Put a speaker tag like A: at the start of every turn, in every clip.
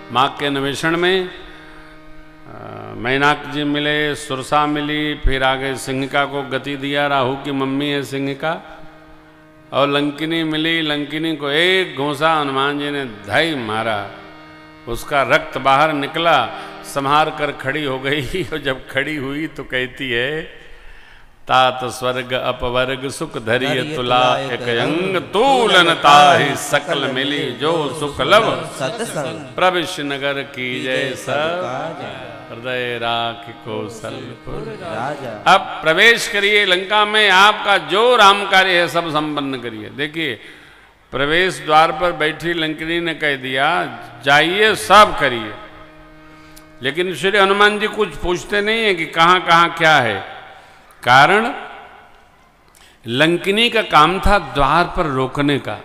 A: माँ के अन्वेषण में मैनाक जी मिले, सुरसा मिली, फिर आगे सिंहिका को गति दिया, राहु की मम्मी है सिंहिका, और लंकिनी मिली। लंकिनी को एक घूंसा हनुमान जी ने धाई मारा, उसका रक्त बाहर निकला, संहार कर खड़ी हो गई। और जब खड़ी हुई तो कहती है, तात स्वर्ग अपवर्ग सुख धरिय तुला एक अंग, तूलन ताहि सकल मिली जो सुख लब
B: सत्संग,
A: प्रविश नगर की जय सब हृदय राख कौशलपुर
B: राजा।
A: अब प्रवेश करिए लंका में, आपका जो राम कार्य है सब संपन्न करिए। देखिए, प्रवेश द्वार पर बैठी लंकिनी ने कह दिया, जाइए सब करिए, लेकिन श्री हनुमान जी कुछ पूछते नहीं है कि कहाँ कहाँ क्या है। कारण लंकिनी का काम था द्वार पर रोकने का।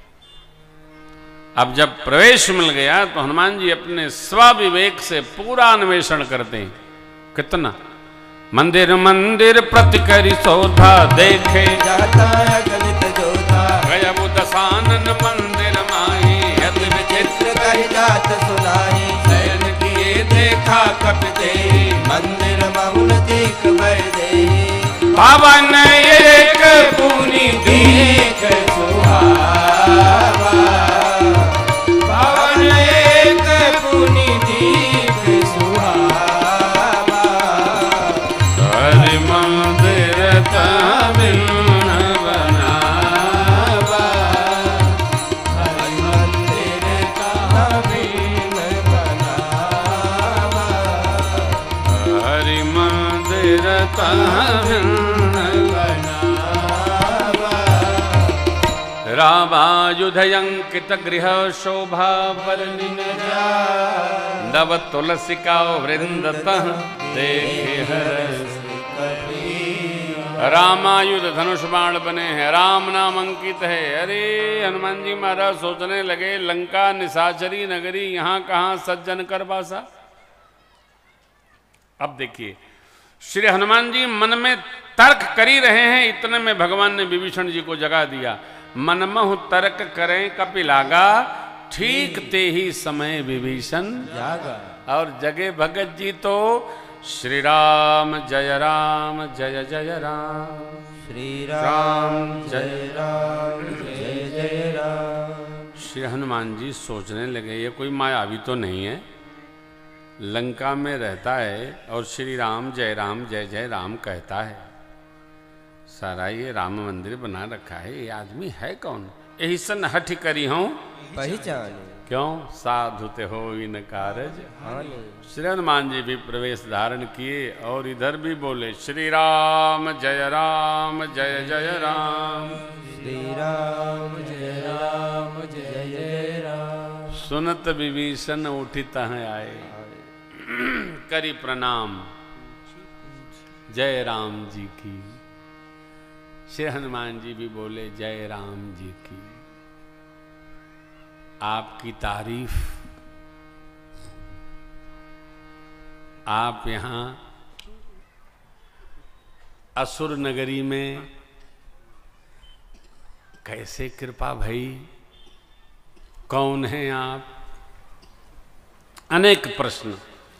A: अब जब प्रवेश मिल गया तो हनुमान जी अपने स्वविवेक से पूरा अन्वेषण करते हैं। कितना मंदिर मंदिर प्रति करी शोधा, देखे
B: जाता गणित जोधा,
A: गया वो दशानन मंदिर माही, अति विचित्र
B: कही जात सुनाही,
A: शयन किए देखा कपते,
B: मंदिर बहुल देख भय दे,
A: पावन एक पुनि
B: देख सुहावा, पावन एक पुनि देख सुहावा,
A: हरि मंदिर तबिन बनावा,
B: हरि मंदिर का बिन बनावा,
A: हरि मंदिर तबिन रामायुधयंकित गृह शोभा वर्णिन नव तुलसिका वृंदतः देखे हरस। रामायुध धनुष बाण बने हैं, राम नाम अंकित है। अरे हनुमान जी महाराज सोचने लगे, लंका निशाचरी नगरी, यहाँ कहाँ सज्जन कर बासा। अब देखिए, श्री हनुमान जी मन में तर्क कर ही रहे हैं, इतने में भगवान ने विभीषण जी को जगा दिया। मनमहु तर्क करें कपिलागा, ठीक ते ही समय विभीषण
B: जागा।
A: और जगे भगत जी तो श्री राम जय जय राम,
B: श्री राम जय जय राम।
A: श्री हनुमान जी सोचने लगे, ये कोई मायावी तो नहीं है, लंका में रहता है और श्री राम जय राम कहता है, सारा ये राम मंदिर बना रखा है, ये आदमी है कौन। यही सन हठ करी हूं
B: पहचाने,
A: क्यों साधु ते हो इन कारज।
B: हानि।
A: श्री हनुमान जी भी प्रवेश धारण किए और इधर भी बोले, श्री राम जय जय राम,
B: श्री राम जय राम।
A: सुनत विभीषण उठित हैं आए, करी प्रणाम जय राम जी की। श्री हनुमान जी भी बोले, जय राम जी की। आपकी तारीफ, आप यहाँ असुर नगरी में कैसे कृपा भई, कौन हैं आप। अनेक प्रश्न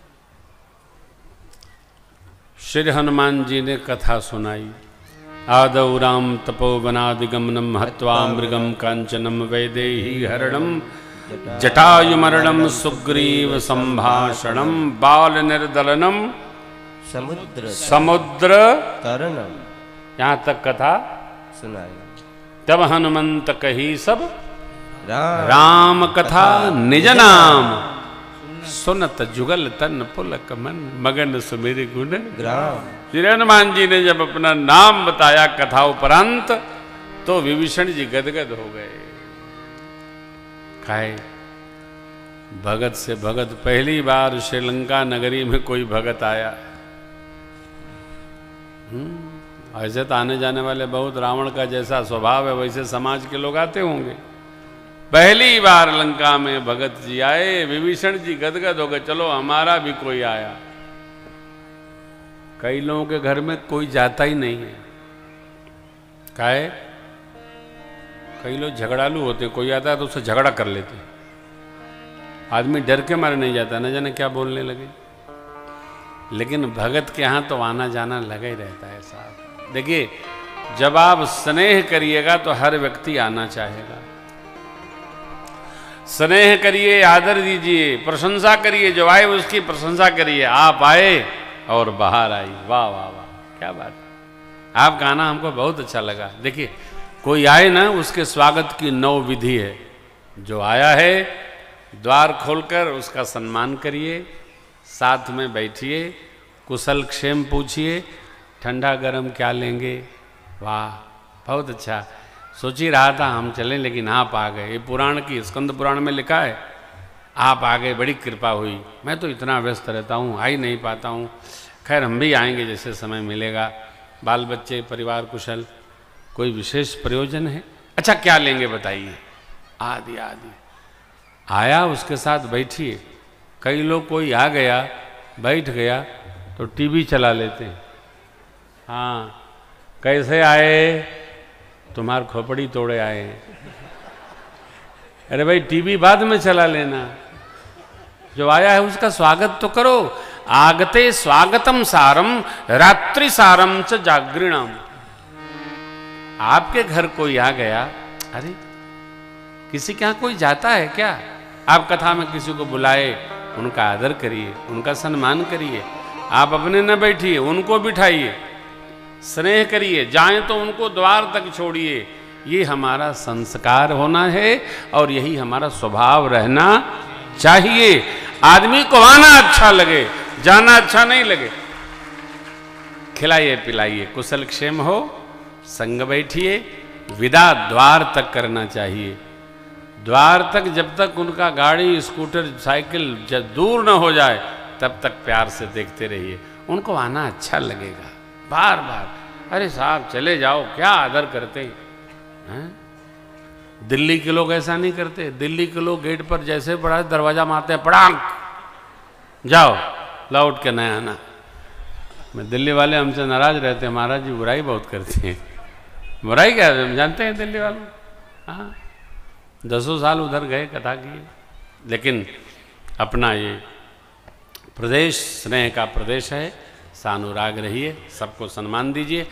A: श्री हनुमान जी ने कथा सुनाई। आदौ राम तपोवनादिगमनम हत्वा मृगम कांचनम वैदेही हरणम जटायुमरणम सुग्रीव संभाषणम बाल निर्दलनम समुद्र
B: तरणम।
A: यहाँ तक कथा
B: सुनाई।
A: तब हनुमंत कही सब
B: राम
A: कथा निज नाम, सुनत जुगल तन पुलक मन मगन सुमिर गुण
B: ग्राम।
A: श्री हनुमान जी ने जब अपना नाम बताया कथा उपरांत, तो विभीषण जी गदगद हो गए। खाए भगत से भगत, पहली बार श्रीलंका नगरी में कोई भगत आया। ऐसे तो आने जाने वाले बहुत, रावण का जैसा स्वभाव है वैसे समाज के लोग आते होंगे। पहली बार लंका में भगत जी आए, विभीषण जी गदगद हो गए, चलो हमारा भी कोई आया। कई लोगों के घर में कोई जाता ही नहीं है, काहे? कई लोग झगड़ालू होते हैं, कोई आता है तो उससे झगड़ा कर लेते हैं। आदमी डर के मारे नहीं जाता, न जाने क्या बोलने लगे। लेकिन भगत के यहाँ तो आना जाना लगा ही रहता है साहब। देखिए, जब आप स्नेह करिएगा तो हर व्यक्ति आना चाहेगा। स्नेह करिए, आदर दीजिए, प्रशंसा करिए, जो आए उसकी प्रशंसा करिए। आप आए और बाहर आई, वाह वाह वाह, क्या बात है। आपका आना हमको बहुत अच्छा लगा। देखिए, कोई आए ना, उसके स्वागत की 9 विधि है। जो आया है, द्वार खोलकर उसका सम्मान करिए, साथ में बैठिए, कुशल क्षेम पूछिए, ठंडा गरम क्या लेंगे। वाह, बहुत अच्छा। सोच ही रहा था हम चलें, लेकिन आप आ गए। ये पुराण की स्कंद पुराण में लिखा है, आप आ गए, बड़ी कृपा हुई। मैं तो इतना व्यस्त रहता हूँ, आ ही नहीं पाता हूँ। खैर, हम भी आएंगे जैसे समय मिलेगा। बाल बच्चे, परिवार कुशल, कोई विशेष प्रयोजन है? अच्छा, क्या लेंगे बताइए। आदि आदि आया, उसके साथ बैठिए। कई लोग, कोई आ गया, बैठ गया तो टीवी चला लेते हैं। हाँ, कैसे आए? तुम्हार खोपड़ी तोड़े आए। अरे भाई, टीवी बाद में चला लेना, जो आया है उसका स्वागत तो करो। आगते स्वागतम सारम रात्रि सारम च जागृणम। आपके घर कोई आ गया, अरे किसी के यहाँ कोई जाता है क्या? आप कथा में किसी को बुलाए, उनका आदर करिए, उनका सम्मान करिए। आप अपने न बैठिए, उनको बिठाइए, स्नेह करिए, जाएं तो उनको द्वार तक छोड़िए। ये हमारा संस्कार होना है और यही हमारा स्वभाव रहना चाहिए। आदमी को आना अच्छा लगे, जाना अच्छा नहीं लगे। खिलाइए पिलाइए, कुशल क्षेम हो, संग बैठिए। विदा द्वार तक करना चाहिए। द्वार तक जब तक उनका गाड़ी, स्कूटर, साइकिल जब दूर न हो जाए, तब तक प्यार से देखते रहिए। उनको आना अच्छा लगेगा। बार बार, अरे साहब चले जाओ, क्या आदर करते हैं। दिल्ली के लोग ऐसा नहीं करते। दिल्ली के लोग गेट पर जैसे पड़ा दरवाजा मारते हैं, पड़ांग, जाओ, लौट के नया आना। मैं दिल्ली वाले हमसे नाराज रहते हैं, महाराज जी बुराई बहुत करते हैं। बुराई क्या है, हम जानते हैं दिल्ली वालों। हाँ, 10 साल उधर गए, कथा किए। लेकिन अपना ये प्रदेश स्नेह का प्रदेश है। सानुराग रहिए, सबको सम्मान दीजिए।